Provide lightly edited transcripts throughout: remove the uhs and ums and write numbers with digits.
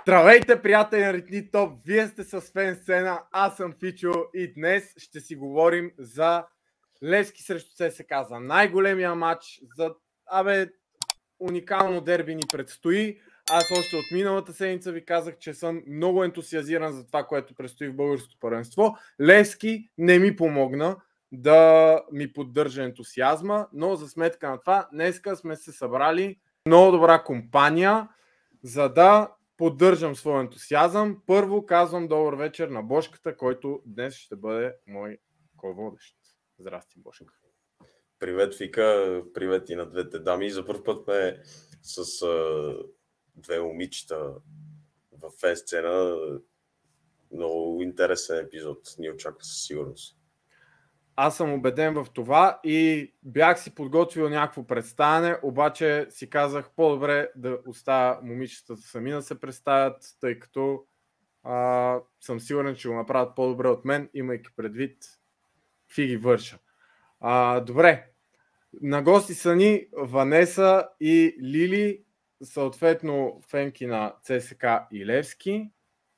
Здравейте, приятели на Ритни Топ! Вие сте с Фен Сцена, аз съм Фичо и днес ще си говорим за Левски срещу ЦСКА, за най-големия матч, за уникално дерби ни предстои. Аз още от миналата седмица ви казах, че съм много ентусиазиран за това, което предстои в българското първенство. Левски не ми помогна да ми поддържа ентусиазма, но за сметка на това, днеска сме се събрали много добра компания, за да поддържам своя ентусиазъм. Първо казвам добър вечер на Бошката, който днес ще бъде мой ко-водещ. Здрасти, Бошка. Привет, Фика. Привет и на двете дами. За първ път ме с две момичета в Фен Сцена. Много интересен епизод. Ни очаква със сигурност. Аз съм убеден в това и бях си подготвил някакво представяне, обаче си казах по-добре да оставя момичетата сами да се представят, тъй като съм сигурен, че го направят по-добре от мен, имайки предвид фиги върша. Добре, на гости са ни Ванеса и Лили, съответно фенки на ЦСКА и Левски.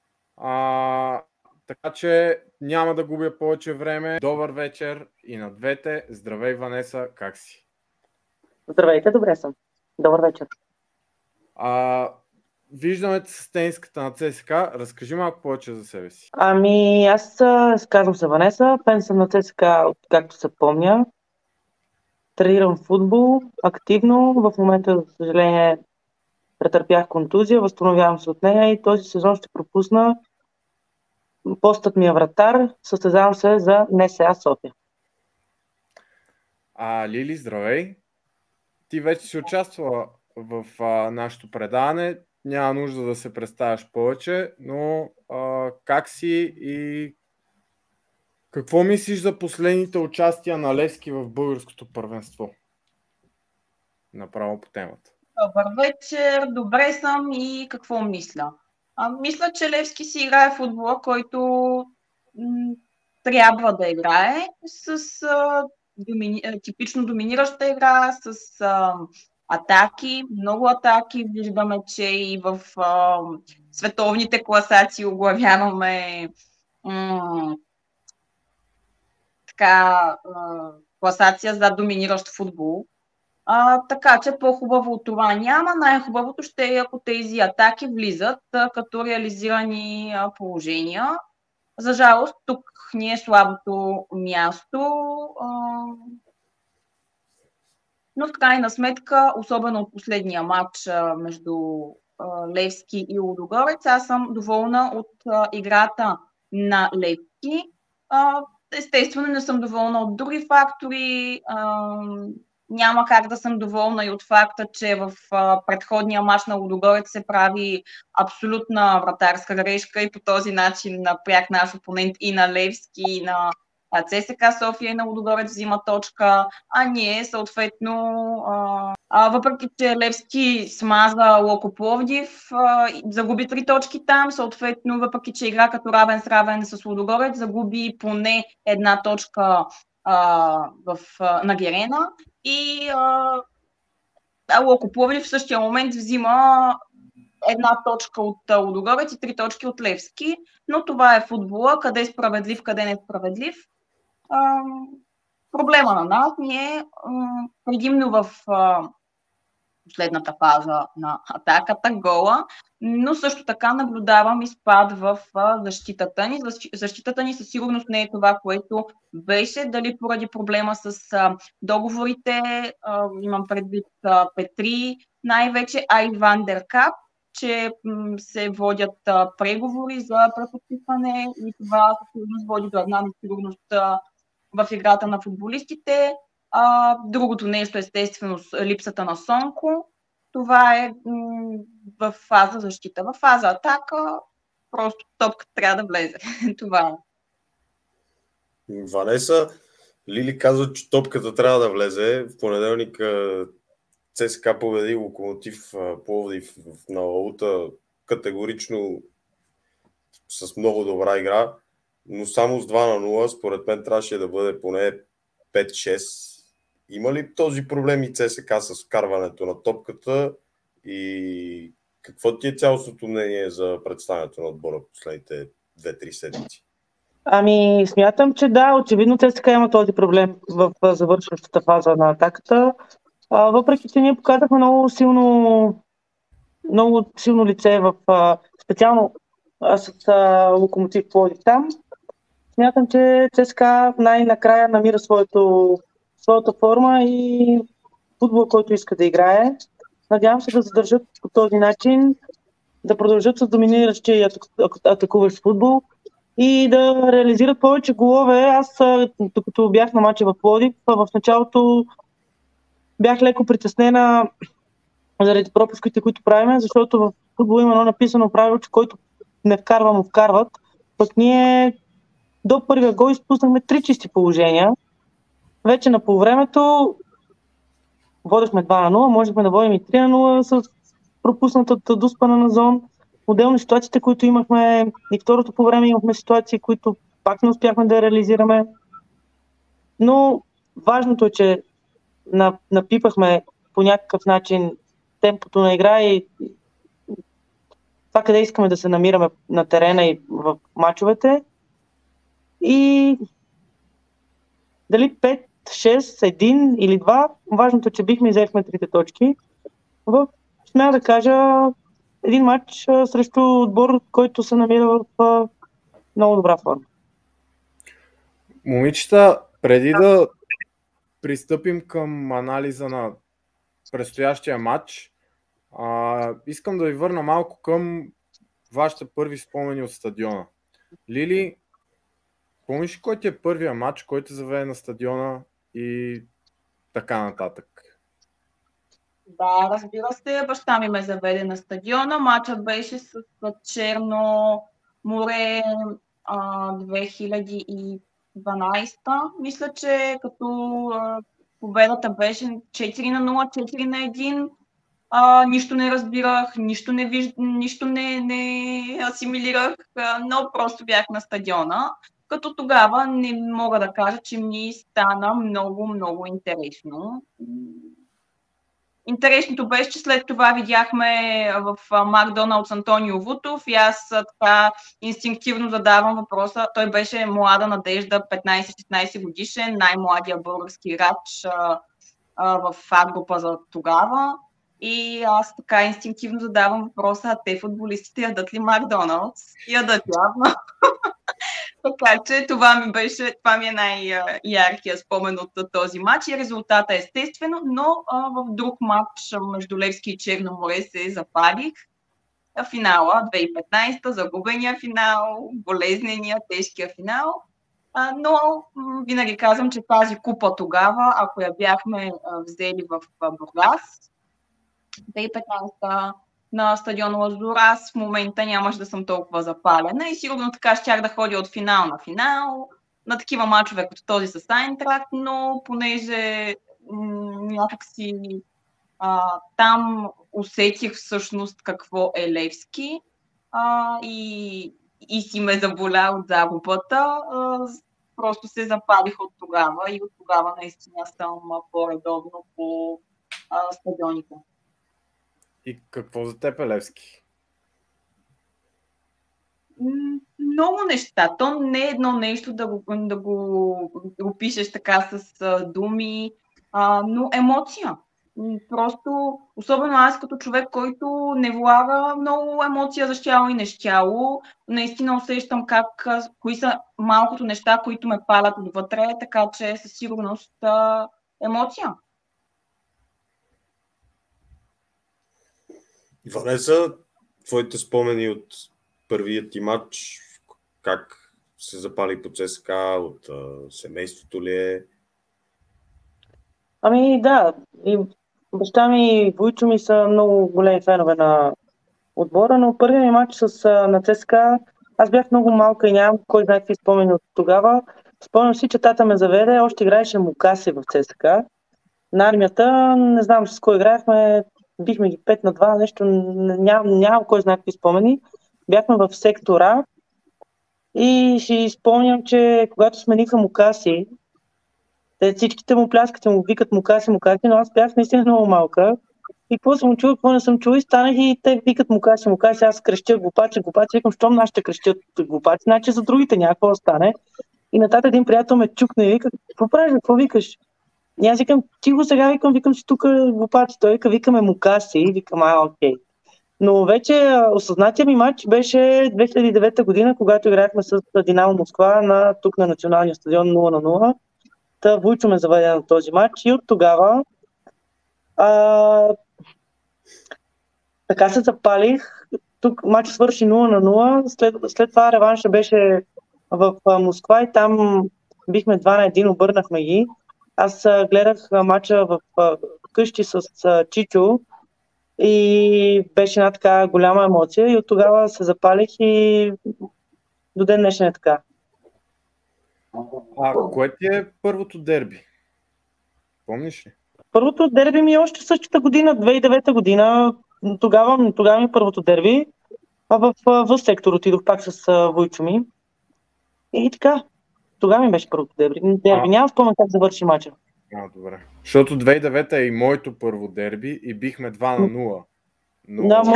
Така че няма да губя повече време. Добър вечер и на двете. Здравей, Ванеса, как си? Здравейте, добре съм. Добър вечер. Виждаме те с тениската на ЦСКА. Разкажи малко повече за себе си. Аз казвам се Ванеса. Фен съм на ЦСКА, както се помня. Тренирам футбол активно. В момента, за съжаление, претърпях контузия. Възстановявам се от нея и този сезон ще пропусна. Постът ми е вратар. Състезавам се за НСА София. Лили, здравей. Ти вече си участвала в нашето предаване. Няма нужда да се представяш повече, но как си и какво мислиш за последните участия на Левски в българското първенство? Направо по темата. Добър вечер, добре съм и какво мисля? Мисля, че Левски си играе футбола, който трябва да играе с типично доминираща игра, с атаки, много атаки. Виждаме, че и в световните класации оглавяваме класация за доминиращ футбол. Така че по-хубаво от това няма. Най-хубавото ще е, ако тези атаки влизат като реализирани положения. За жалост, тук ни е слабото място. Но в крайна сметка, особено от последния матч между Левски и Лудогорец, аз съм доволна от играта на Левски. Естествено, не съм доволна от други фактори. Няма как да съм доволна и от факта, че в предходния мач на Лудогорец се прави абсолютна вратарска грешка и по този начин пряк наш опонент и на Левски, и на ЦСКА София и на Лудогорец взима точка, а ние съответно, въпреки че Левски смаза Локо Пловдив, загуби 3 точки там, съответно, въпреки че игра като равен с равен с Лудогорец, загуби поне 1 точка на Герена и Локо Пловдив в същия момент взима 1 точка от Лудогорец и 3 точки от Левски, но това е футбола, къде е справедлив, къде не е справедлив. Проблема на нас ни е предимно в последната фаза на атаката, гола, но също така наблюдавам и спад в защитата ни. Защитата ни със сигурност не е това, което беше, дали поради проблема с договорите, имам предвид Петри най-вече, а и Ван дер Кап, че се водят преговори за преподписване и това със сигурност води до една несигурност в играта на футболистите. Другото нещо, естествено, липсата на Сонко. Това е в фаза защита. В фаза атака просто топката трябва да влезе. Това е. Ванеса, Лили казва, че топката трябва да влезе. В понеделник ЦСКА победи Локомотив Пловдив на Лаута категорично с много добра игра, но само с 2-0. Според мен трябваше да бъде поне 5-6. Има ли този проблем и ЦСКА с вкарването на топката и Какво ти е цялостното мнение за представянето на отбора последните 2-3 седмици? Ами, смятам, че да, очевидно ЦСКА има този проблем в завършващата фаза на атаката. Въпреки че ние показахме много силно лице специално с Локомотив Пловдив там. Смятам, че ЦСКА най-накрая намира своята форма и футбол, който иска да играе. Надявам се да задържат по този начин, да продължат с доминиращи атакуващ футбол и да реализират повече голове. Аз, докато бях на мача в Пловдив, в началото бях леко притеснена заради пропуските, които правим, защото в футбол има едно написано правило, че който не вкарва, му вкарват. Пък ние до първия гол изпуснахме 3 чисти положения. Вече на полувремето водехме 2-0, можехме да водим и 3-0 с пропуснатата дуспана на зон. Отделно ситуациите, които имахме, и второто по време имахме ситуации, които пак не успяхме да реализираме. Но важното е, че напипахме по някакъв начин темпото на игра и това къде искаме да се намираме на терена и в мачовете. И дали 5, 6, 1 или 2, важното е, че бихме взехме 3 точки. Смея да кажа, един матч срещу отбор, който се намира в много добра форма. Момичета, преди да пристъпим към анализа на предстоящия матч, искам да ви върна малко към вашите първи спомени от стадиона. Лили, помниш кой ти е първия матч, който заведе на стадиона и така нататък? Да, разбира се, баща ми ме заведе на стадиона. Матчът беше с Черно море 2012. Мисля, че като победата беше 4-0, 4-1. Нищо не разбирах, нищо не асимилирах, но просто бях на стадиона. Като тогава не мога да кажа, че ми стана много, много интересно. Интересното беше, че след това видяхме в Макдоналдс Антонио Вутов и аз така инстинктивно задавам въпроса. Той беше млада надежда, 15-16 годишен, най-младия български играч в А-група за тогава. И аз така инстинктивно задавам въпроса, а те футболистите ядат ли Макдоналдс? Ядат явно. Така че това ми е най-яркия спомен от този матч и резултата естествено, но в друг матч между Левски и Черно море се запалих. Финала 2015, загубения финал, болезнения, тежкия финал. Но винаги казвам, че тази купа тогава, ако я бяхме взели в Бургас, 2015 на стадион Лазур, аз в момента нямаше да съм толкова запалена и сигурно така щях да ходя от финал на финал, на такива мачове като този с Айнтрахт, но понеже някакси там усетих всъщност какво е Левски и си ме заболя от загубата, просто се запалих от тогава и от тогава наистина съм по-редовно по стадионите. И какво за теб е Левски? Много неща. То не е едно нещо да го опишеш така с думи, но емоция. Просто, особено аз като човек, който не влага много емоция за щяло и нещяло, наистина усещам кои са малкото неща, които ме палят отвътре, така че със сигурност емоция. Ванеса, твоите спомени от първият ти матч, как се запали по ЦСКА, от семейството ли е? Ами да, и баща ми и Войчо ми са много големи фенове на отбора, но първият ми матч на ЦСКА, аз бях много малка и нямам кой знае какви спомени от тогава. Спомням си, че тата ме заведе, още играеше Мукаси в ЦСКА. На армията, не знам с кой играехме, бихме ги 5-2, нещо, нямам кой знае какви спомени. Бяхме в сектора и си спомням, че когато смениха Мукаси, те всичките му пляскат и му викат Мукаси, но аз бях наистина много малка И какво съм чул, какво не съм чул, и станах и те викат Мукаши, аз крещя глупаче, викам, щом нас ще крещят глупачи, значи за другите някакво да стане. И нататък един приятел ме чукна и вика, какво правиш, какво викаш? И аз викам, тихо сега, викам си тук глупаци. Той викаме Мукаши, викам, окей. Но вече осъзнатия ми матч беше 2009 година, когато играхме с Динамо Москва тук на националния стадион 0-0. Та Войчо ме заведе на този матч и от тогава така се запалих. Тук матч свърши 0-0. След това реванша беше в Москва и там бихме 2-1, обърнахме ги. Аз гледах матча в къщи с Чичо и беше една така голяма емоция и от тогава се запалих и до ден днешен е така. Кое ти е първото дерби? Помниш ли? Първото дерби ми е още същата година, 2009 година. Тогава ми е първото дерби. В сектор отидох пак с Войчо ми. И така. Тогава ми беше първото дерби. Няма спомен как завърши мача. Добре. Защото 2009 е и моето първо дерби и бихме 2-0. Но... Да,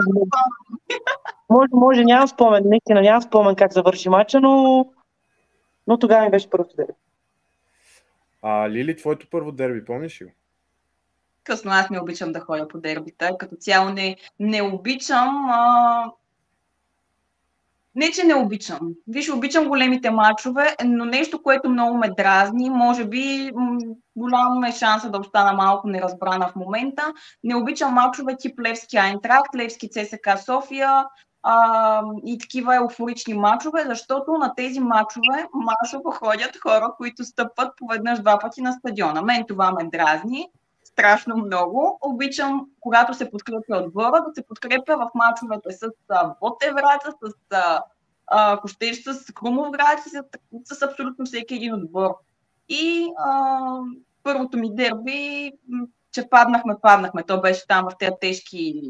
може, нямам спомен. Наистина нямам спомен как завърши мача, но тогава ми беше първото дерби. Лили, твоето първо дерби, помниш ли? Късно, аз не обичам да ходя по дербита. Като цяло не обичам. Не, че не обичам. Виж, обичам големите мачове, но нещо, което много ме дразни, може би голям е шанса да остана малко неразбрана в момента. Не обичам мачове тип Левски Айнтрахт, Левски ЦСКА София и такива еуфорични мачове, защото на тези мачове масово ходят хора, които стъпват поведнъж-два пъти на стадиона. Мен това ме дразни страшно много. Обичам, когато се подкрепя отбора, да се подкрепя в мачовете с Ботевград, ако щеш, с Крумовград, с абсолютно всеки един отбор. И първото ми дерби, че паднахме. То беше там в тези тежки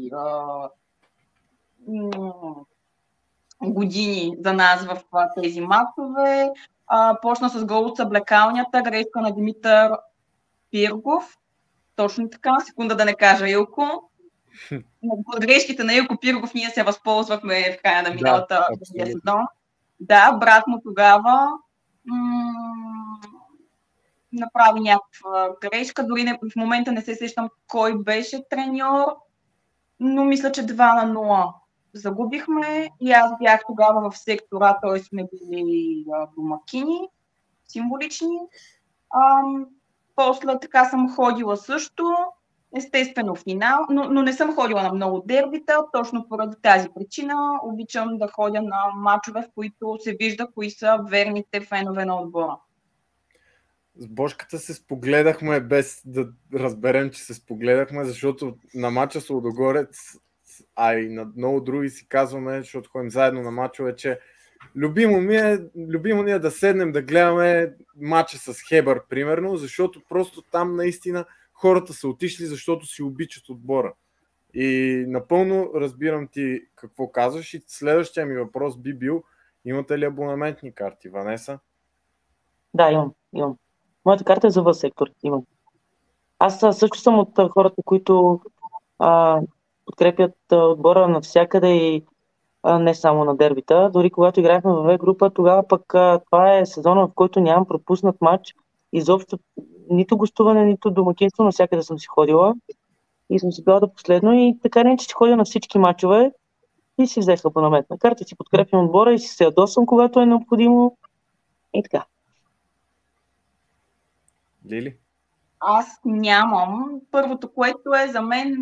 години за нас в тези мачове. Почна с гол от съблекалнята, грешка на Димитър Пиргов. Точно така, секунда да не кажа Илко. От грешките на Илко Пиргов ние се възползвахме в края на миналата сезон. Да, брат му тогава направи някаква грешка. Дори в момента не се сещам кой беше треньор, но мисля, че 2-0 загубихме и аз бях тогава в сектора, т.е. сме били домакини, символични. После така съм ходила също, естествено финал, но не съм ходила на много дербита, точно поради тази причина обичам да ходя на мачове, в които се вижда кои са верните фенове на отбора. С Бошката се спогледахме без да разберем, че се спогледахме, защото на мача с Лудогорец, и на много други си казваме, защото ходим заедно на мачове, че любимо ни е да седнем да гледаме мача с Хебър, примерно, защото просто там наистина хората са отишли, защото си обичат отбора. И напълно разбирам ти какво казваш и следващия ми въпрос би бил, имате ли абонаментни карти, Ванеса? Да, имам. Моята карта е за В-сектор, имам. Аз също съм от хората, които подкрепят отбора навсякъде и не само на дербита. Дори когато играхме в В-група, тогава пък това е сезона, в който нямам пропуснат матч. Изобщо нито гостуване, нито домакинство, навсякъде съм си ходила. И съм си била до последно. И така не, че ще ходя на всички матчове и си взех абонаментна карта, си подкрепям отбора и си се ядосвам, когато е необходимо. И така. Лили? Аз нямам. Първото, което е за мен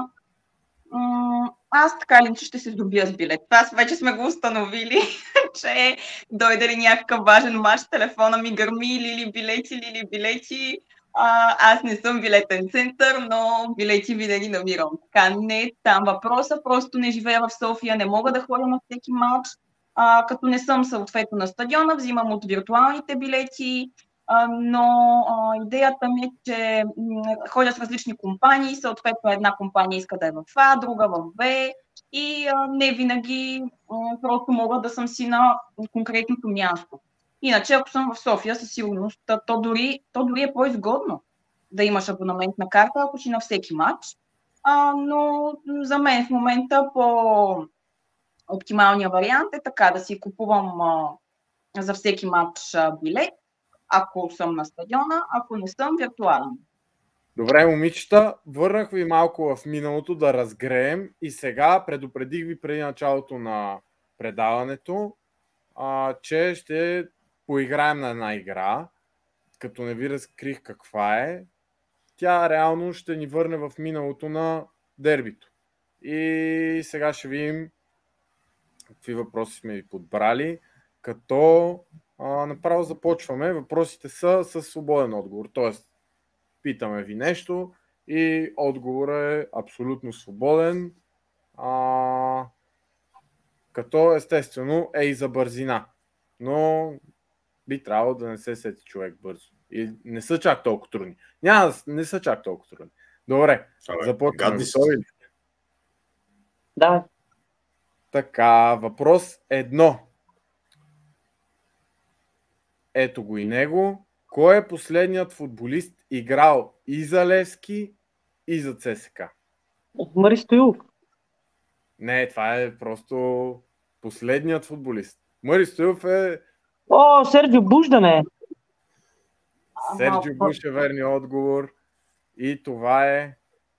аз така ли, че ще се здобия с билет. Това вече сме го установили, че дойде ли някакъв важен мач, телефона ми гърми, Лили билети. Аз не съм билетен център, но билети винаги намирам. Така не е там въпроса, просто не живея в София, не мога да ходя на всеки мач. Като не съм съответно на стадиона, взимам от виртуалните билети, но идеята ми е, че ходя с различни компании, съответно една компания иска да е в А, друга в Б и не винаги просто мога да съм си на конкретното място. Иначе, ако съм в София, със сигурност, то дори е по-изгодно да имаш абонаментна карта, ако си на всеки матч. но за мен в момента по-оптималният вариант е така да си купувам за всеки матч билет, ако съм на стадиона, ако не съм, виртуално. Добре, момичета, върнах ви малко в миналото да разгреем и сега предупредих ви преди началото на предаването, че ще поиграем на една игра, като не ви разкрих каква е. Тя реално ще ни върне в миналото на дербито. И сега ще видим какви въпроси сме ви подбрали, като направо започваме. Въпросите са със свободен отговор, т.е. питаме ви нещо и отговорът е абсолютно свободен, като естествено е и за бързина, но би трябвало да не се сети човек бързо. И не са чак толкова трудни. Не са чак толкова трудни. Добре, започваме. Да. Така, въпрос 1. Ето го и него. Кой е последният футболист играл и за Левски, и за ЦСКА? Мари Стоилов. Не, това е просто последният футболист. Мари Стоилов е... О, Серджио Буш да не е. Серджио Буш е верният отговор. И това е...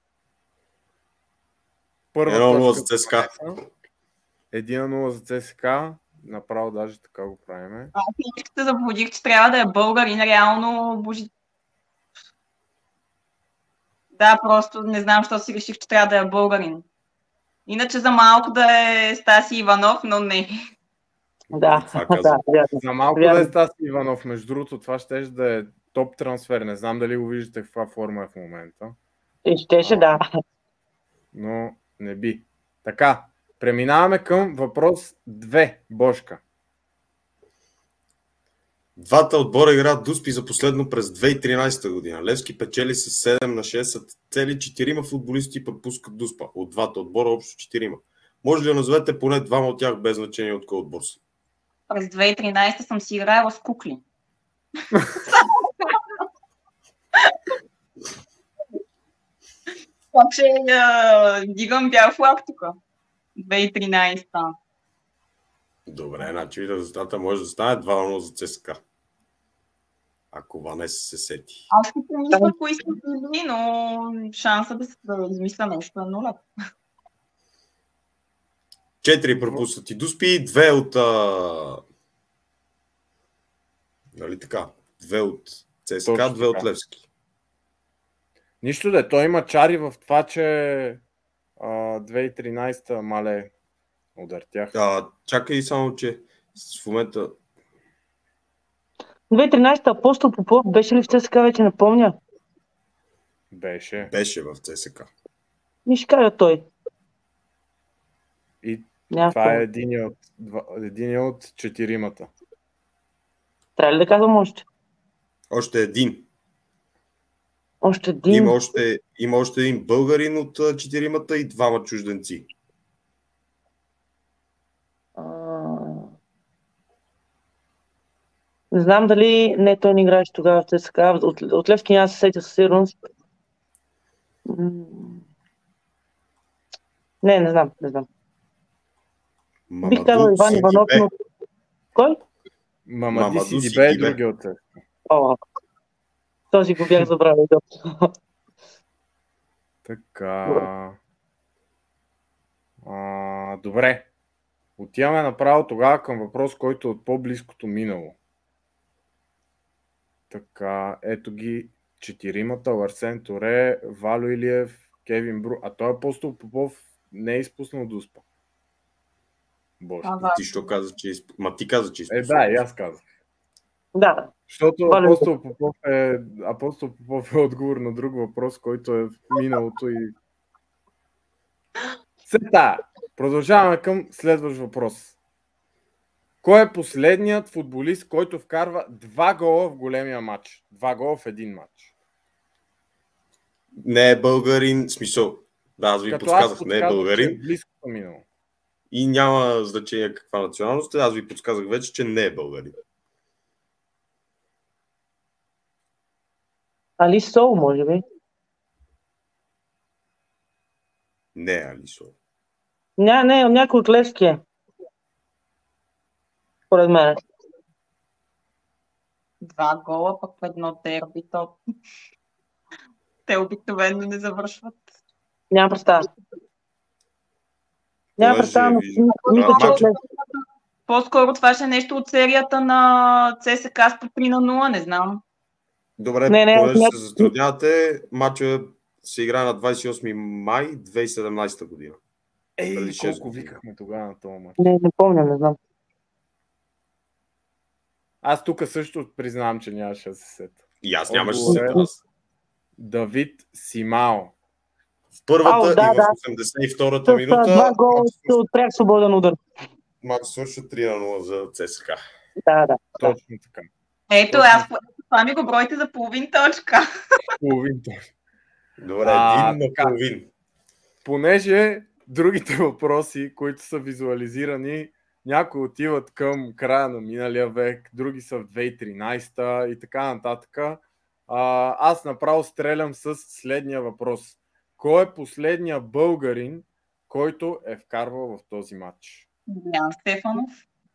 Първа 1-0 за ЦСКА. 1-0 за ЦСКА. Направо даже така го правиме. Аз се заблудих, че трябва да е българин, реално божи. Да, просто не знам, защо си реших, че трябва да е българин. Иначе за малко да е Стаси Иванов, но не. Да, за малко да е Стаси Иванов. Между другото, това ще да е топ трансфер. Не знам дали го виждате в каква форма е в момента. Щеше, да. Но не би. Така, преминаваме към въпрос 2. Бошка. Двата отбора играят дуспи за последно през 2013 година. Левски печели с 7-6, са цели 4 футболисти пропускат дуспа. От двата отбора общо 4. Може ли да назовете поне двама от тях без значение от кой отбор са? През 2013 съм си играела с кукли. Обаче дигам бял флаг тук. 2013. Добре, значи резултата може да стане 2-0 за ЦСКА. Ако Ванеса се сети. Аз ще помисля, кои са били, но шанса да измисля нещо е нула. 4 пропуснати дуспи, 2 от... Нали така? 2 от ЦСКА, 2 от Левски. Нищо да, той има чари в това, че 2013 мале удъртях. Чакай само, че в момента... 2013 Апостол Попов беше ли в ЦСКА, вече не помня. Беше. Беше в ЦСКА. Ми ще кажа той. И това е един от четиримата. Трябва ли да казвам още? Още един. Още един? Има още един българин от четиримата и двама чужденци. Не знам дали не той не играеше тогава в ЦСКА. От Левски няма да се сетя със сигурност. Не знам. Бих казал Иван Иванов, но... Кой? Мамади Сидибе е други от ЦСКА. Този го бях забравил. Така... Добре. Отиваме направо тогава към въпрос, който е от по-близкото минало. Така, ето ги четиримата. Арсен Торе, Вало Илиев, Кевин Бру. А той Апостол Попов не е изпуснал дуспа. Боже. Ти що каза, че ти каза, че изпуснал. Да, и аз казах. Да. Защото Апостол Попов е отговор на друг въпрос, който е в миналото и... Продължаваме към следващ въпрос. Кой е последният футболист, който вкарва 2 гола в големия матч? 2 гола в един матч. Не е българин, смисъл. Да, аз ви подсказах, не е българин. Близкото минало. И няма значение каква националност е. Аз ви подсказах вече, че не е българин. Али Сол, може би? Не, Алисо. Не, някой от Левски е. Поред мен. 2 гола, пък в едно дерби, то те обикновено не завършват. Няма представа. Няма представа, но мисля, че от Левски. По-скоро това ще е нещо от серията на ЦСКА с по 3-0, не знам. Добре, понеже се затруднявате, матча се играе на 28 май 2017 година. Колко викахме тогава на този мач? Не помня, не знам. Аз тук също признавам, че нямаше да се сета. И аз нямаше да се сета. Давид Симао. В първата и в 82-та минута. С 2 гола от пряк свободен удар. Матч свършва 3-0 за ЦСКА. Да. Точно така. Ето, аз това ми го бройте за половин точка. Половин точка. Добре, един на половин. Понеже другите въпроси, които са визуализирани, някои отиват към края на миналия век, други са в 2013 и така нататък. Аз направо стрелям с следния въпрос. Кой е последния българин, който е вкарвал в този матч? Ян Стефанов.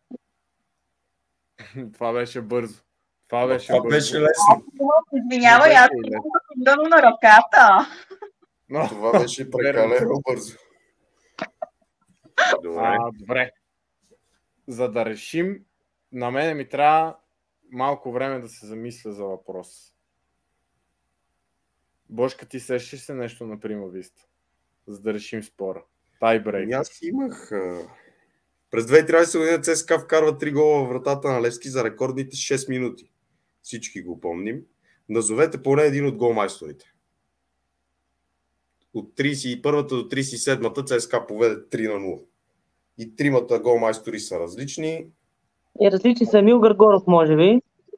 Това беше бързо. Това беше лесно. Извинявай, аз съм на ръката. Това беше прекалено бързо. Добре. За да решим, на мене ми трябва малко време да се замисля за въпрос. Бошка, ти сещаш се нещо на Примависта, за да решим спора? Тайбрейк. Аз имах... През 2013 година ЦСКА вкарва 3 гола в вратата на Левски за рекордните 6 минути. Всички го помним. Назовете поне един от голмайсторите. От 31-та до 37-та ЦСКА поведе 3-0. И тримата голмайстори са различни. И различни са Емил Гъргоров, може би.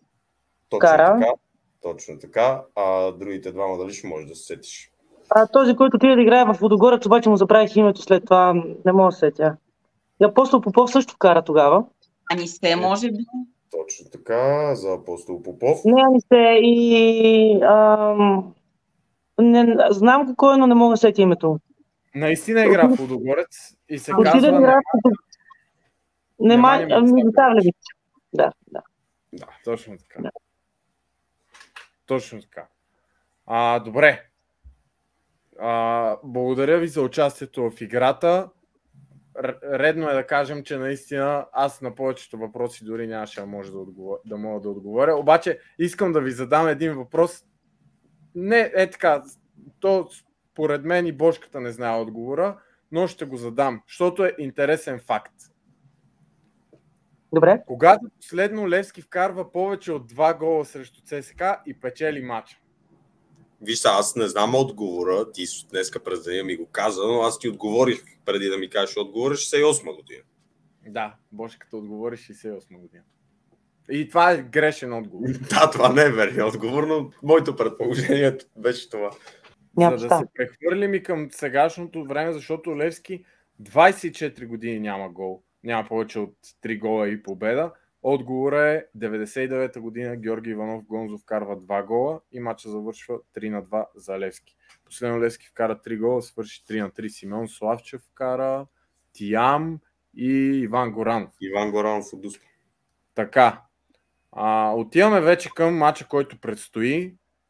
Точно така. А другите двама дали ще можеш да се сетиш? Този, който отиде да играе в Водогорец, обаче му забравих името след това. Не мога да се сетя. И Апостол Попов също вкара тогава. Анисе, може би. Точно така, за Апостол Попов. Не, Анисе и... Не, знам кой е, но не мога да сетя името. Наистина игра в Водогорец и се казва... Милосавлевич. Да. Точно така. Да. Точно така. Добре. Благодаря ви за участието в играта. Редно е да кажем, че наистина аз на повечето въпроси дори нямаше да мога да отговоря. Обаче искам да ви задам един въпрос. Не е така. То според мен и Бошката не знае отговора, но ще го задам, защото е интересен факт. Добре. Когато последно Левски вкарва повече от 2 гола срещу ЦСКА и печели матча? Виж, аз не знам отговора, ти днеска през деня ми го каза, но аз ти отговорих преди да ми кажеш отговора 68 година. Да, Бошката отговори 68 година. И това е грешен отговор. Да, това не е верен отговор, но моето предположение беше това. За да се прехвърлим и към сегашното време, защото Левски 24 години няма гол. Няма повече от 3 гола и победа. Отговорът е 99-та година Георги Иванов Гонзов вкарва 2 гола и матча завършва 3-2 за Левски. Последно Левски вкара 3 гола, свърши 3-3. Симеон Славчев вкара, Тиам и Иван Горанов. Иван Горанов от Дуспа. Така. Отиваме вече към матча, който предстои.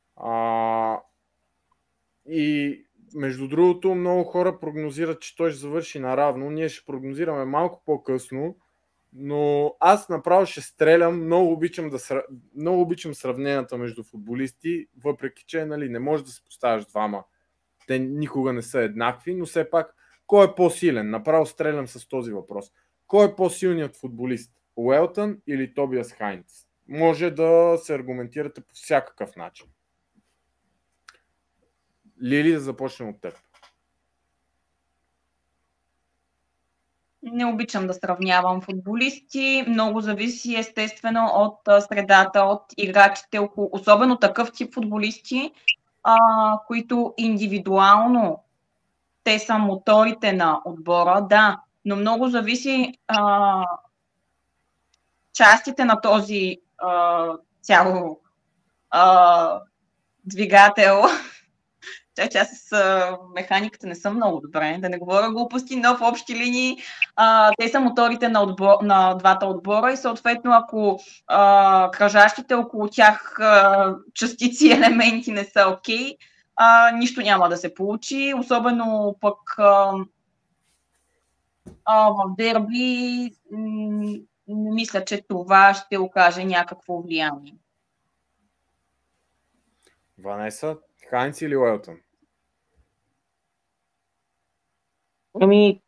И между другото, много хора прогнозират, че той ще завърши наравно. Ние ще прогнозираме малко по-късно, но аз направо ще стрелям. Много обичам сравненията между футболисти, въпреки че не можеш да се поставяш двама. Те никога не са еднакви, но все пак, кой е по-силен? Направо стрелям с този въпрос. Кой е по-силният футболист? Уелтън или Тобиас Хайнц? Може да се аргументирате по всякакъв начин. Лили, да започнем от теб. Не обичам да сравнявам футболисти. Много зависи естествено от средата, от играчите, особено такъв тип футболисти, които индивидуално те са моторите на отбора, да, но много зависи частите на този цяло двигател че аз с механиката не съм много добре, да не говоря глупости, но в общи линии те са моторите на двата отбора и съответно ако кръжащите около тях частици и елементи не са окей, нищо няма да се получи, особено пък в дерби не мисля, че това ще окаже някакво влияние. Ванеса, Хайнц или Уелтън? Ами,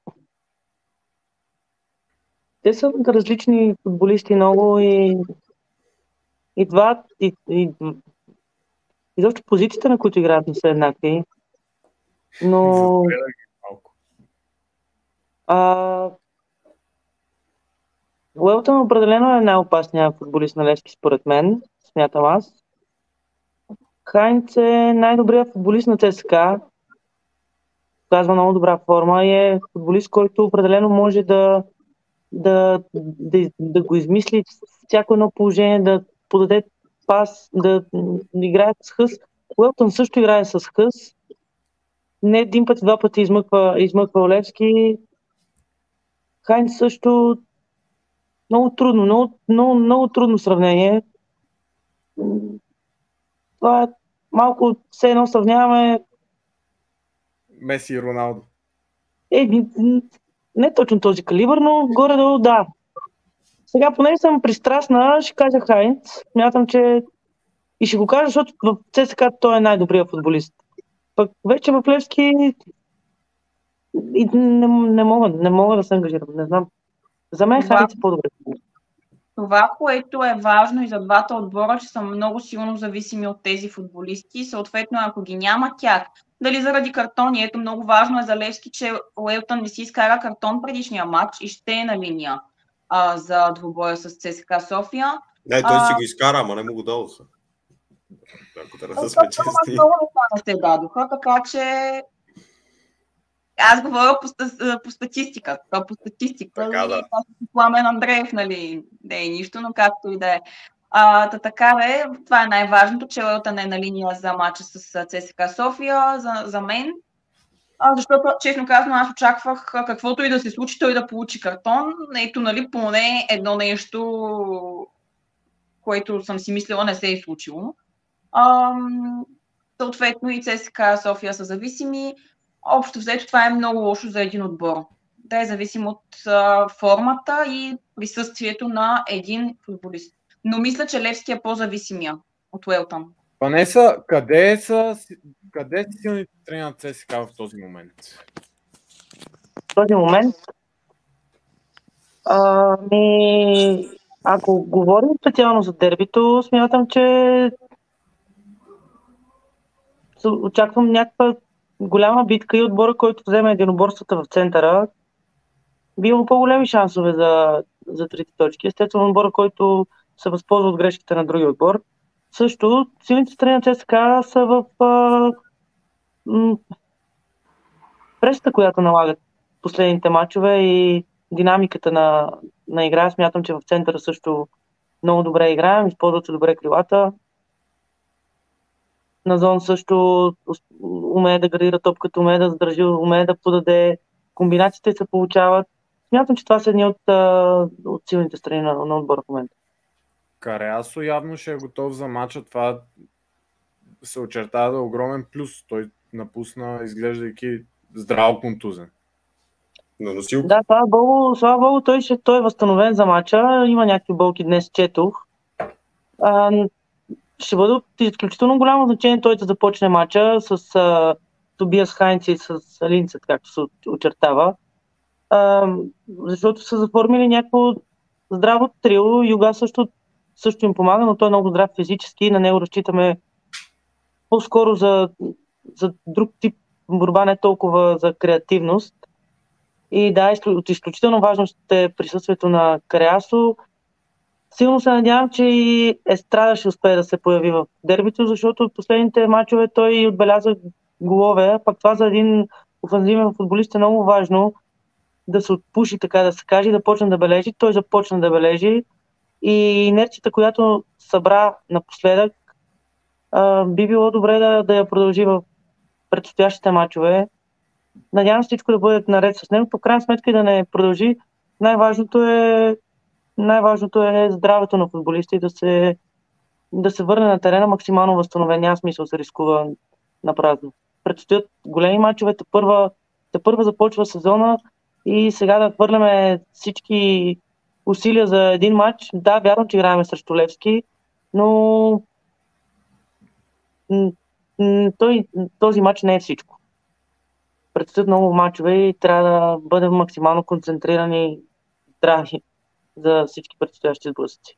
те са различни футболисти много и изобщо позициите, на които играят, не са еднакви. Но Уелтън определено е най-опасният футболист на Левски, според мен, смятам аз. Хайнц е най-добрият футболист на ЦСКА. Казва много добра форма и е футболист, който определено може да го измисли всяко едно положение, да подаде пас, да играе с хъс. Уелтън също играе с хъс. Не един път, два пъти измъква Левски. Хайнц също много трудно, много трудно сравнение. Това е малко все едно сравняваме Меси и Роналдо. Не точно този калибър, но горе-долу да. Сега, понеже съм пристрастна, ще кажа Хайнц. Смятам, че и ще го кажа, защото в ЦСКА той е най-добрият футболист. Пък вече в Левски не мога да се ангажирам. Не знам. За мен Хайнц е по-добре. Това, което е важно и за двата отбора, че са много силно зависими от тези футболисти. Съответно, ако ги няма тях, дали заради картони, ето много важно е за Левски, че Уелтън не си изкара картон предишния матч и ще е на линия за двубоя с ЦСКА София. Не, той си го изкара, ама не му го дадоха. Ако трябва да сме честни. Много не се дадоха, така че аз говоря по статистика. По статистика. Така, да. Пламен Андреев, нали, не е нищо, но както и да е. Така е, това е най-важното, че Уелтън е на линия за матча с ЦСКА София, за мен. Защото, честно казано, аз очаквах каквото и да се случи, той да получи картон. Ето, нали, поне едно нещо, което съм си мислила, не се е случило. Съответно и ЦСКА София са зависими. Общо взето това е много лошо за един отбор. Да е зависим от формата и присъствието на един футболист. Но мисля, че Левски е по-зависимия от Уелтън. Ванеса, къде са силните страни на ЦСКА в този момент? В този момент? Ако говорим специално за дербито, смятам, че очаквам някаква голяма битка и отбора, който вземе единоборствата в центъра, би имал по-големи шансове за трите точки. Естествено, отбора, който се възползва от грешките на другия отбор. Също, силните страни на ЦСКА са в пресата, която налагат последните матчове и динамиката на игра. Смятам, че в центъра също много добре играем, използват се добре крилата. Назон също умее да градира топката, умее да задържи, умее да подаде. Комбинациите се получават. Смятам, че това са едни от силните страни на отбора в момента. Кареасо явно ще е готов за матча. Това се очертава да е огромен плюс. Той напусна, изглеждайки здраво контузен. Да, слава Богу, той е възстановен за матча. Има някакви болки днес, четох. Ще бъде от изключително голямо значение той да започне матча с Тобиас Хайнц и с Линцет, както се очертава. Защото са заформили някакво здраво трио. Юга също им помага, но той е много здрав физически и на него разчитаме по-скоро за друг тип борба, не толкова за креативност. И да, от изключително важност е присъствието на Кареасо. Силно се надявам, че и Естрада ще успее да се появи в дербито, защото от последните мачове той отбеляза голове, пак това за един офанзивен футболист е много важно да се отпуши, така да се каже, да почне да бележи. Той започна да бележи и инерцията, която събра напоследък, би било добре да я продължи в предстоящите мачове. Надявам се всичко да бъде наред с него, по крайна сметка и да не продължи. Най-важното е здравето на футболиста и да се върне на терена максимално възстановен. Няма смисъл да се рискува на празно. Предстоят големи мачове, първа започва сезона и сега да хвърляме всички усилия за един матч. Да, вярно, че играем срещу Левски, но този матч не е всичко. Предстоят много мачове и трябва да бъдем максимално концентрирани и здрави за всички предстоящи сблъсъци.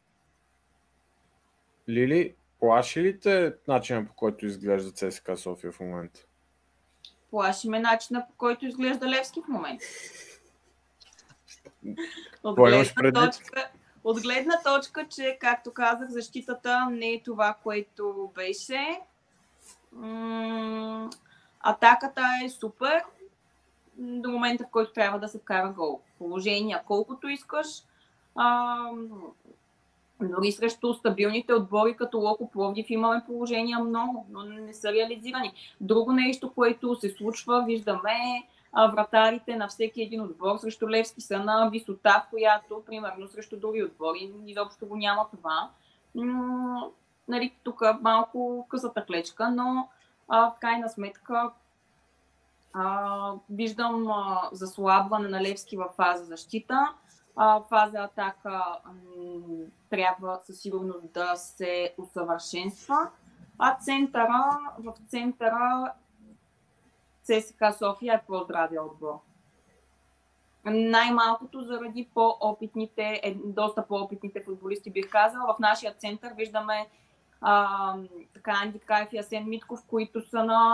Лили, плаши ли те начинът, по който изглежда ЦСКА София в момента? Плаши ме начинът, по който изглежда Левски в момента. От гледна точка, че, както казах, защитата не е това, което беше. Атаката е супер до момента, в който трябва да се вкара гол. Положения колкото искаш. Дори срещу стабилните отбори като Локо Пловдив имаме положения много, но не са реализирани. Друго нещо, което се случва, виждаме вратарите на всеки един отбор срещу Левски са на висота, в която, примерно, срещу други отбори изобщо го няма това. Нали, тук малко късата клечка, но в крайна сметка виждам заслабване на Левски в фаза защита. Фаза атака трябва със сигурност да се усъвършенства. А в центъра ЦСКА София е по-здравия отбор. Най-малкото заради доста по-опитните футболисти, бих казала. В нашия център виждаме Анди Краев и Асен Митков, които са на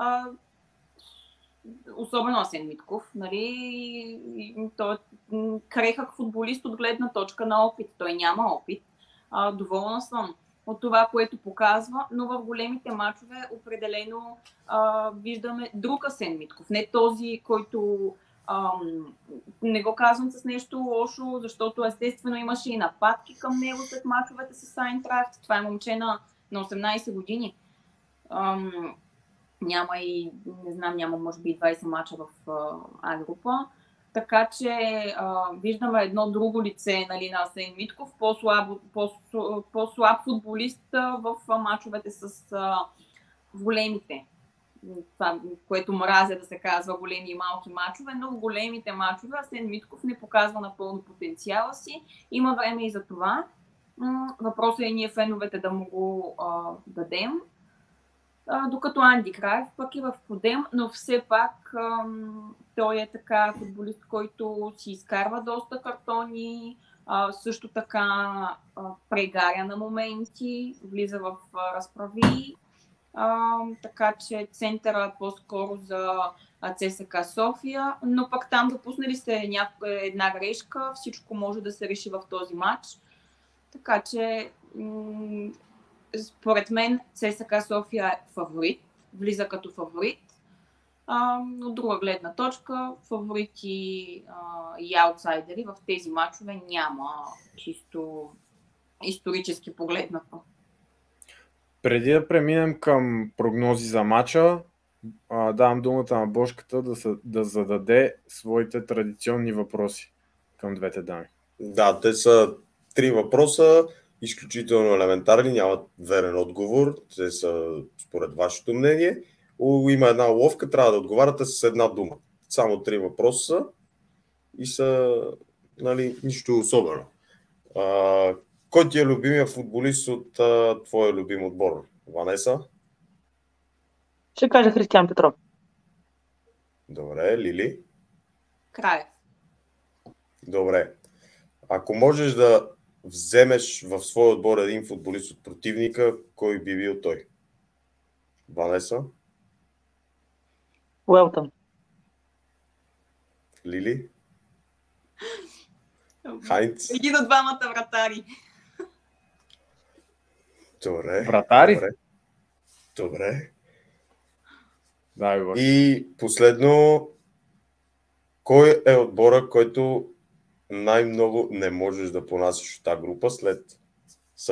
особено Асен Митков, нали? Той е крехък футболист от гледна точка на опит. Той няма опит. Доволна съм от това, което показва, но в големите мачове определено виждаме друг Асен Митков. Не този, който не го казвам с нещо лошо, защото естествено имаше и нападки към него след мачовете с Айнтрахт. Това е момче на 18 години. Няма може би 20 мача в А-група. Така че виждаме едно друго лице, нали, на Асен Митков, по-слаб футболист в мачовете с големите. Това, което мразя да се казва големи и малки мачове, но в големите мачове Асен Митков не показва напълно потенциала си. Има време и за това. Въпросът е ние феновете да му го дадем. Докато Анди Краев пък е в подем, но все пак той е така футболист, който си изкарва доста картони, също така прегаря на моменти, влиза в разправи, така че центъра по-скоро за ЦСКА София, но пък там допуснали сте една грешка, всичко може да се реши в този матч, така че според мен ЦСКА София е фаворит, влиза като фаворит. От друга гледна точка, фаворити и аутсайдери в тези мачове няма, чисто исторически погледнато. Преди да преминем към прогнози за мача, давам думата на Бошката да зададе своите традиционни въпроси към двете дами. Да, те са 3 въпроса. Изключително елементарни, нямат верен отговор, те са според вашето мнение. Има една уловка, трябва да отговаряте с една дума. Само 3 въпроса и са, нали, нищо особено. Кой ти е любимия футболист от твоя любим отбор? Ванеса? Ще кажа Християн Петров. Добре, Лили? Краев. Добре. Ако можеш да вземеш в своя отбор един футболист от противника, кой би бил той? Ванеса? Уелтън. Лили? Хайнц? Един от двамата вратари. Добре. Вратари? Добре. Да, и последно, кой е отбора, който най-много не можеш да понасиш от тази група след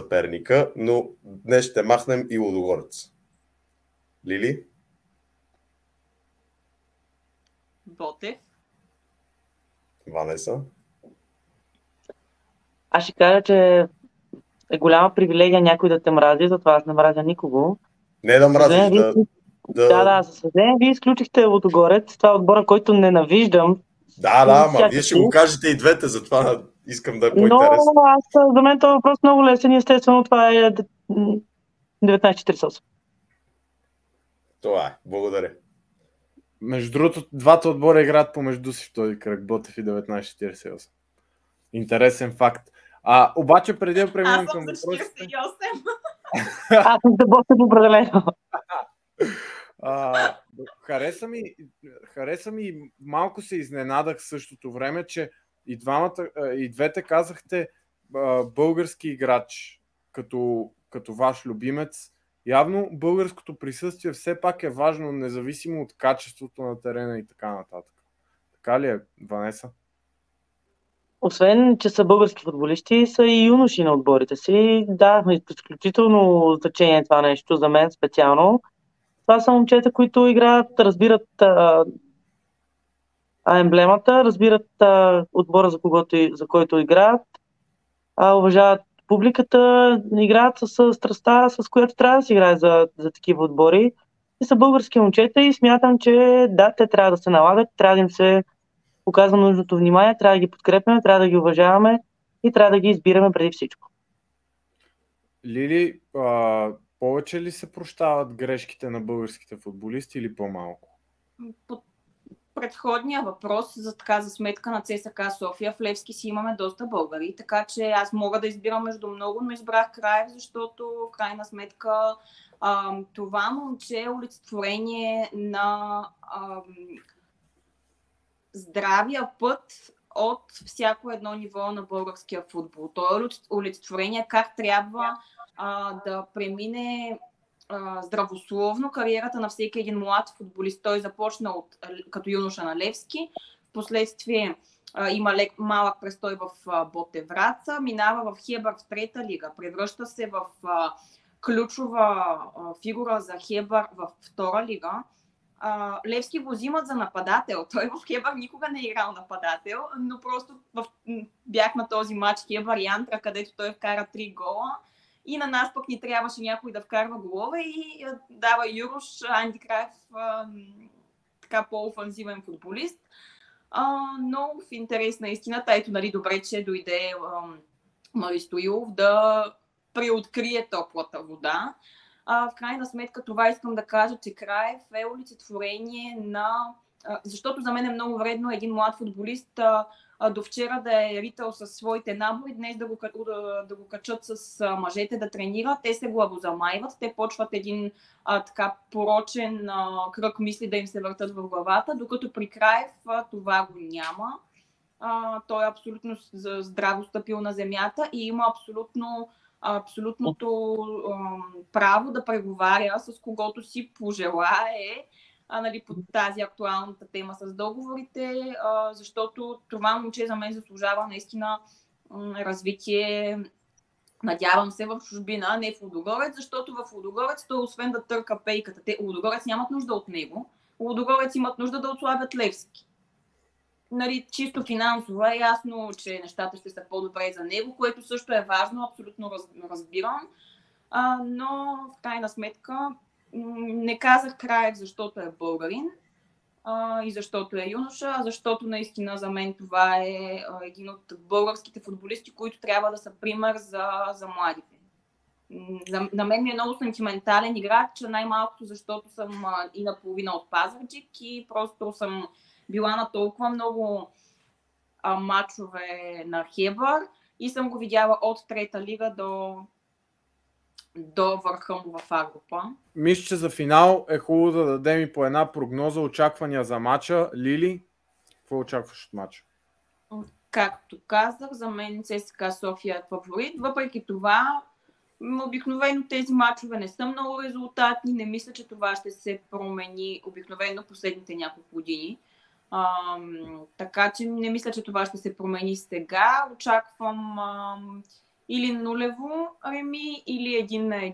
съперника, но днес ще махнем и Лудогорец. Лили? Ботев. Ванеса? Аз ще кажа, че е голяма привилегия някой да те мрази, затова аз не мразя никого. Не да мразиш, Съжаление, Да, за съжаление, вие изключихте Лудогорец. Това е отбора, който ненавиждам. ма вие ще го кажете и двете, затова искам да е Но по-интересно. за мен този въпрос много лесен и естествено това е 1948. Това е. Благодаря. Между другото, двата отбора играят помежду си в този кръг, Ботев и 1948. Интересен факт. Обаче преди да преминем към въпросите... Аз съм за Ботев определено. Хареса ми, малко се изненадах в същото време, че и двете казахте български играч като ваш любимец. Явно българското присъствие все пак е важно, независимо от качеството на терена и така нататък. Така ли е, Ванеса? Освен, че са български футболисти, са и юноши на отборите си. Да, изключително значение това нещо за мен специално. Това са момчета, които играят, разбират емблемата, разбират отбора, за който играят, уважават публиката, играят с страстта, с която трябва да се играе за такива отбори. И са български момчета и смятам, че да, те трябва да се налагат, трябва да им се показва нужното внимание, трябва да ги подкрепяме, трябва да ги уважаваме и трябва да ги избираме преди всичко. Лили, повече ли се прощават грешките на българските футболисти или по-малко? По предходния въпрос за сметка на ЦСКА София, в Левски си имаме доста българи, така че аз мога да избирам между много, но избрах Краев, защото в крайна сметка това момче е олицетворение на здравия път от всяко едно ниво на българския футбол. То е олицетворение как трябва да премине здравословно кариерата на всеки един млад футболист. Той започна като юноша на Левски, впоследствие има малък престой в Ботев Враца, минава в Хебър в трета лига, превръща се в ключова фигура за Хебър в втора лига. Левски го взимат за нападател. Той в Хебър никога не е играл нападател, но просто бях на този матч Хебър Янтра, където той вкара 3 гола. И на нас пък ни трябваше някой да вкарва голове и дава Юрош, Анди Краев, така по-офанзивен футболист. Но в интерес на истината, ето добре, че дойде Мари Стоилов да преоткрие топлата вода. В крайна сметка това искам да кажа, че Краев е олицетворение на... Защото за мен е много вредно един млад футболист до вчера да е ритал със своите набори, днес да го качат с мъжете да тренира. Те се главозамайват, те почват един така порочен кръг мисли да им се въртат в главата, докато при Краев това го няма. Той е абсолютно здраво стъпил на земята и има абсолютното право да преговаря с когото си пожелае, по тази актуалната тема с договорите, защото това момче за мен заслужава наистина развитие, надявам се, в чужбина, не в Лудогорец, защото в Лудогорец той освен да търка пейката, Лудогорец нямат нужда от него, Лудогорец имат нужда да отслабят Левски. Чисто финансово е ясно, че нещата ще са по-добре за него, което също е важно, абсолютно разбирам, но в крайна сметка не казах Краев, защото е българин и защото е юноша, а защото наистина за мен това е един от българските футболисти, които трябва да са пример за младите. На мен ми е много сантиментален играч, най-малкото защото съм и наполовина от Пазарджик и просто съм била на толкова много мачове на Хебър и съм го видяла от трета лига до върха му в А-група. Мисля, че за финал е хубаво да дадем и по една прогноза, очаквания за матча. Лили, какво очакваш от матча? Както казах, за мен ЦСКА София е фаворит. Въпреки това, обикновено тези матчове не са много резултатни. Не мисля, че това ще се промени обикновено последните няколко години. Така че не мисля, че това ще се промени сега. Очаквам или нулево реми, или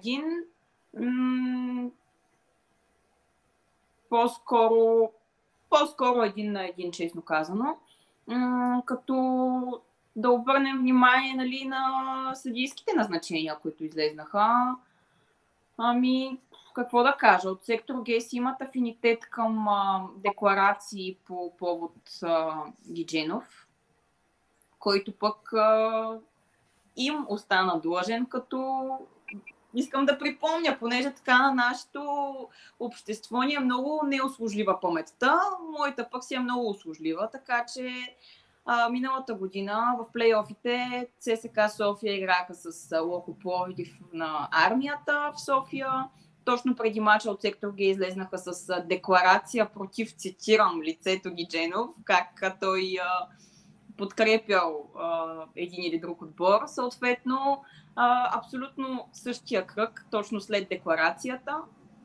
1-1. По-скоро по-скоро един на един, честно казано. Като да обърнем внимание, нали, на съдийските назначения, които излезнаха. Ами, какво да кажа, от сектор Г си имат афинитет към декларации по повод Гидженов, който пък им остана длъжен, като искам да припомня, понеже така на нашето общество ни е много неуслужлива паметта, моята пък си е много услужлива, така че миналата година в плейофите ЦСКА София играха с Локо Пловдив на армията в София. Точно преди мача от сектор Г излезнаха с декларация против, цитирам, лицето Гидженов, как той подкрепял един или друг отбор. Съответно, абсолютно същия кръг, точно след декларацията,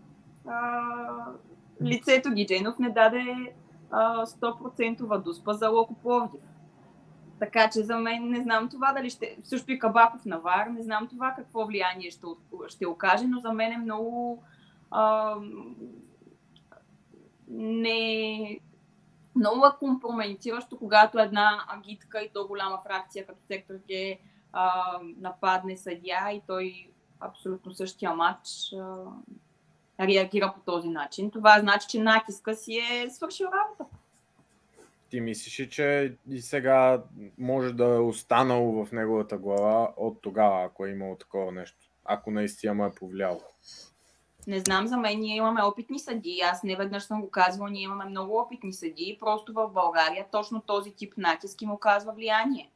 лицето Гидженов не даде 100% дуспа за Локо Пловдив. Така че за мен не знам това дали ще... Също и Кабаков на ВАР, не знам това какво влияние ще окаже, но за мен е много много компрометиращо, когато една агитка и то голяма фракция като сектор Г нападне съдия и той абсолютно същия матч реагира по този начин. Това значи, че натиска си е свършил работа. Ти мислиш, че и сега може да е останало в неговата глава от тогава, ако е имало такова нещо? Ако наистина му е повлияло? Не знам, за мен ние имаме опитни съдии. Аз не веднъж съм го казвала, ние имаме много опитни съдии. Просто в България точно този тип натиск им оказва влияние.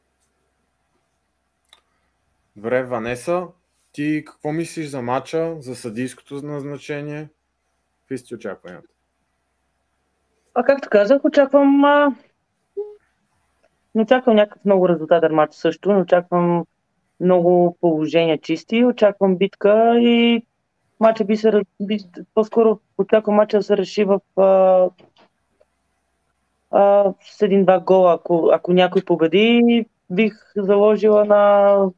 Добре, Ванеса, ти какво мислиш за матча, за съдийското назначение? Какви сте очакванията? Както казах, не очаквам някакъв много резултатен матч също, не очаквам много положения чисти, очаквам битка и матча по-скоро очаквам матча да се реши с един-два гола. Ако някой победи, бих заложила на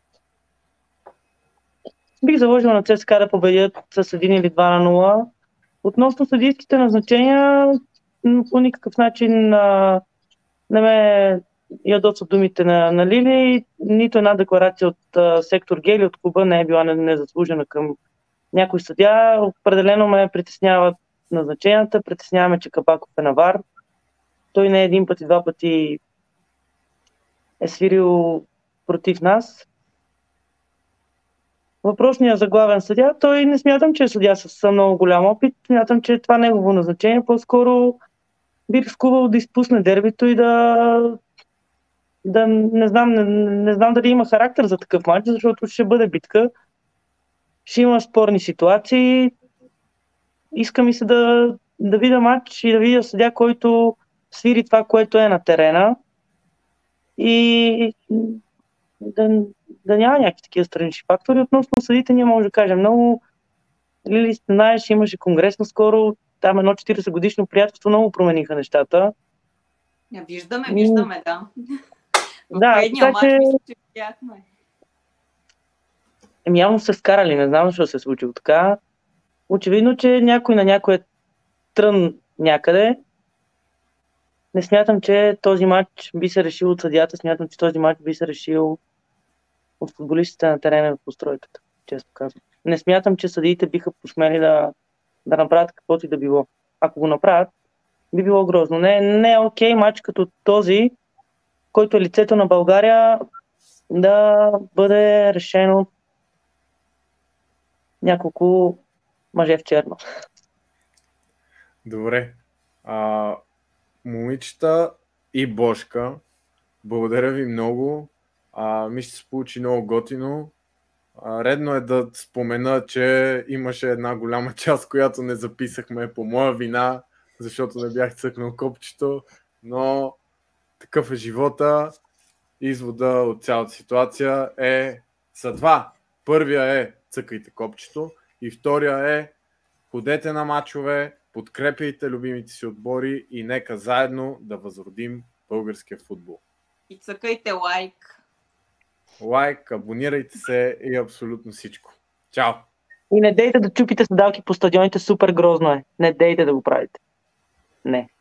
ЦСКА да победят с 1 или 2-0. Относно съдийските назначения, по никакъв начин не ме ядосват думите на Лили. Нито една декларация от сектор Г или от клуба не е била незаслужена към някой съдия. Определено ме притесняват назначенията. Притесняваме, че Кабаков е на ВАР. Той не един път и два пъти е свирил против нас. Въпросният за главен съдия, той не смятам, че е съдия с много голям опит. Смятам, че това негово назначение по-скоро би рискувал да изпусне дербито и да не знам дали има характер за такъв матч, защото ще бъде битка. Ще има спорни ситуации. Иска ми се да видя матч и да видя съдия, който свири това, което е на терена и да няма някакви такива странични фактори. Относно съдите ние може да кажем много. Лили, знаеш, имаше конгрес наскоро, там едно 40 годишно приятелство много промениха нещата. Виждаме, да. Да, така че... Явно се скарали, не знам защо се е случило така. Очевидно, че някой на някой е трън някъде. Не смятам, че този матч би се решил от съдията, смятам, че този матч би се решил от футболистите на терена в постройката, често казвам. Не смятам, че съдиите биха посмели да направят каквото и да било. Ако го направят, би било грозно. Не е окей матч като този, който е лицето на България, да бъде решено от няколко мъже в черно. Добре. Момичета и Бошка, благодаря ви много. Мисля, се получи много готино. Редно е да спомена, че имаше една голяма част, която не записахме по моя вина, защото не бях цъкнал копчето, но такъв е живота. Извода от цялата ситуация са два. Първия е цъкайте копчето и втория е ходете на мачове, подкрепяйте любимите си отбори и нека заедно да възродим българския футбол. И цъкайте лайк, абонирайте се и абсолютно всичко. Чао! И не дейте да чупите седалки по стадионите, супер грозно е. Не дейте да го правите. Не.